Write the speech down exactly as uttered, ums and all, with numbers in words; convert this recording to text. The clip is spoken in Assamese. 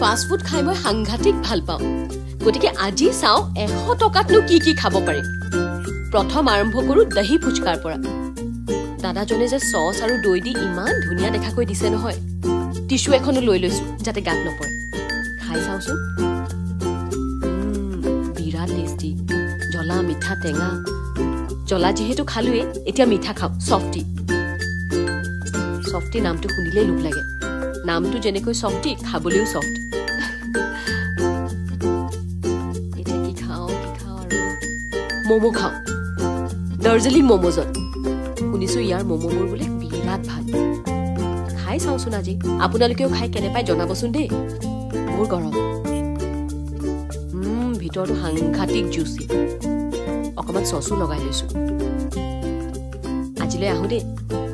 ফাষ্ট ফুড খাই মই সাংঘাতিক ভাল পাওঁ গতিকে আজি চাও এশ টকাতনো কি কি খাব পাৰি প্ৰথম আৰম্ভ কৰো দহি ফুচকাৰ পৰা দাদাজনে যে সস আৰু দৈ দি ইমান ধুনীয়া দেখাকৈ দিছে নহয় টিস্যু এখনো লৈ লৈছো যাতে গাত নপৰে খাই চাওচোন বিৰাট টেষ্টি জ্বলা মিঠা টেঙা জ্বলা যেহেতু খালোৱে এতিয়া মিঠা খাওঁ সফটি সফটি নামটো শুনিলেই লোভ লাগে নামটো যেনেকৈ সফটি খাবলৈও সফট এতিয়া কি খাওঁ কি খাওঁ আৰু মমো খাওঁ দাৰ্জিলিং মমোজত শুনিছো ইয়াৰ মমোবোৰ বোলে বিৰাট ভাল খাই চাওচোন আজি আপোনালোকেও খাই কেনে পাই জনাবচোন দেই মোৰ গৰম উম ভিতৰটো সাংঘাতিক জুচি অকমান চচো লগাই লৈছো আজিলৈ আহো দেই